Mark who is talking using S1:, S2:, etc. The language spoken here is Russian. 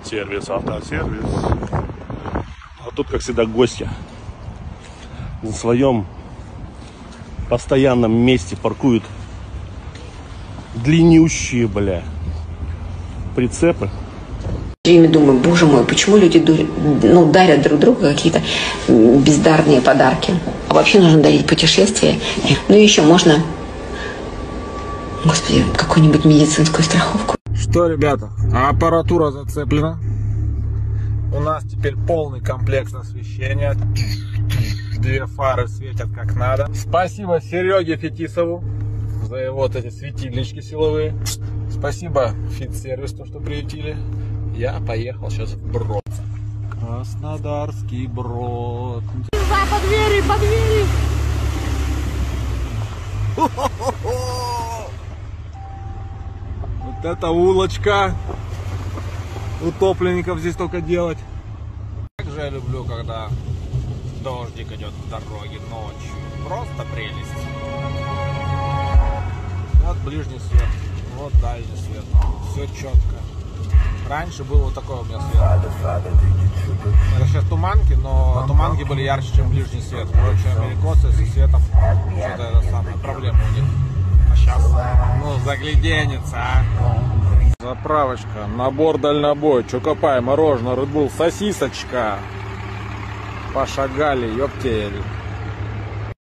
S1: Сервис, автосервис. А тут, как всегда, гостья на своем постоянном месте паркуют длиннющие, бля, прицепы.
S2: Все время думаю, боже мой, почему люди дарят друг другу какие-то бездарные подарки. А вообще нужно дарить путешествия. Ну и еще можно, господи, какую-нибудь медицинскую страховку.
S3: Что, ребята, аппаратура зацеплена. У нас теперь полный комплекс освещения. Две фары светят как надо. Спасибо Сереге Фетисову за вот эти светильнички силовые. Спасибо Фит-сервис, то, что приютили. Я поехал сейчас в Брод. Краснодарский Брод.
S4: По двери, по двери!
S3: Вот это улочка. Утопленников здесь только делать. Как же я люблю, когда дождик идет в дороге ночью. Просто прелесть. Вот ближний свет, вот дальний свет. Все четко. Раньше был вот такой у меня свет. Это сейчас туманки, но туманки были ярче, чем ближний свет. Короче, америкосы со светом, что-то это самая проблема у них. А сейчас, ну, загляденется, а. Заправочка, набор дальнобой, Чокопай, мороженое, Red Bull, сосисочка. Пошагали, ёптель.